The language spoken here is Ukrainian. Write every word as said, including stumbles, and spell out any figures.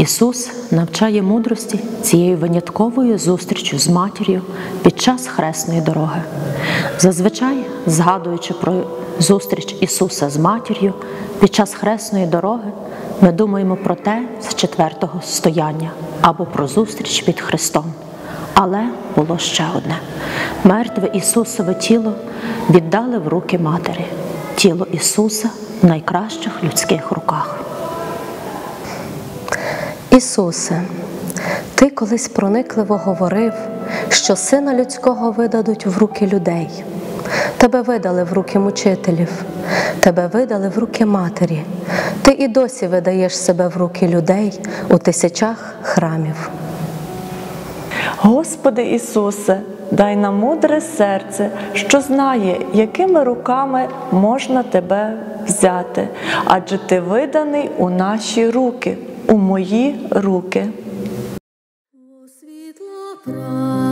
Ісус навчає мудрості цією винятковою зустрічю з матір'ю під час хресної дороги. Зазвичай, згадуючи про зустріч Ісуса з матір'ю під час хресної дороги, ми думаємо про те з четвертого стояння або про зустріч під Христом. Але було ще одне. Мертве Ісусове тіло віддали в руки матері. Тіло Ісуса в найкращих людських руках. Ісусе, Ти колись проникливо говорив, що Сина Людського видадуть в руки людей. Тебе видали в руки мучителів, Тебе видали в руки матері. Ти і досі видаєш себе в руки людей у тисячах храмів. Господи Ісусе, дай нам мудре серце, що знає, якими руками можна Тебе взяти, адже Ти виданий у наші руки, у мої руки. О, світло